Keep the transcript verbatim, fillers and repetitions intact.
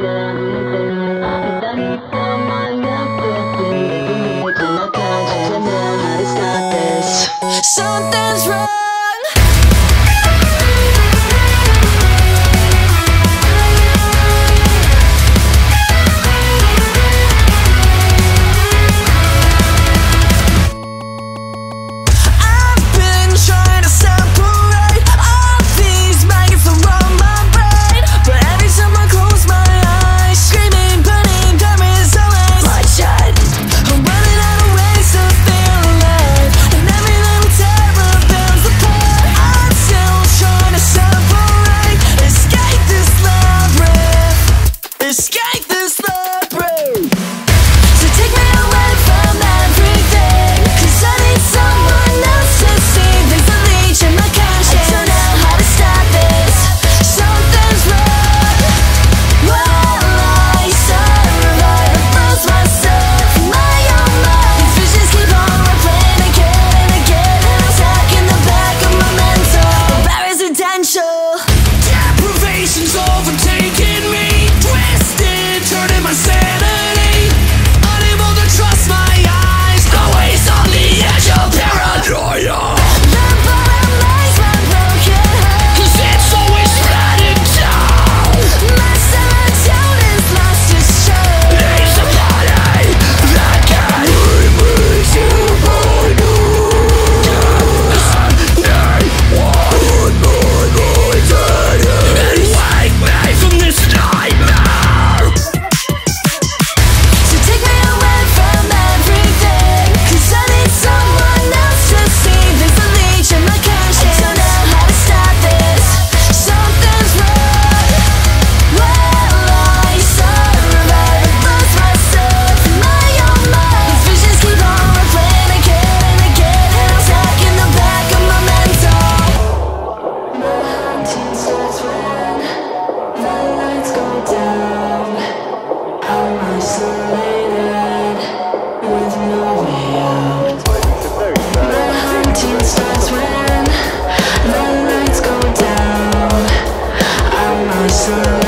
Something's wrong. I've been trying to separate all these maggots around my brain, but every time I close my eyes, screaming, burning, there is always bloodshed. I'm running out of ways to feel alive, and every little terror builds apart. I'm still trying to separate, escape this labyrinth, escape this labyrinth. So take me away from everything, 'cause I need someone else to see. There's a leech in my conscience, I don't know how to stop this. Something's wrong. Will I survive? I lose myself in my own mind. These visions keep on replaying again and again, and I'm stuck in the back of my mental. Bare residential deprivation's overtaking me, twisted, turning my sanity. Unable to trust my eyes, always on the edge of paranoia. The bottom lies my broken heart, 'cause it's always flooding down. My serotonin is lost its shape. There's a body that can lead me to my doom. They want my identity and wake me from this nightmare. So take me away from everything, 'cause I need someone else to see. There's a leech in my conscience, I don't know how to stop this. Something's wrong. Will I survive? I lose myself in my own mind. These visions keep on replaying again and again, and I'm stuck in the back of my mental. My hunting starts when the lights go down. I'm isolated with no way out. My hunting starts when the lights go down. I'm isolated.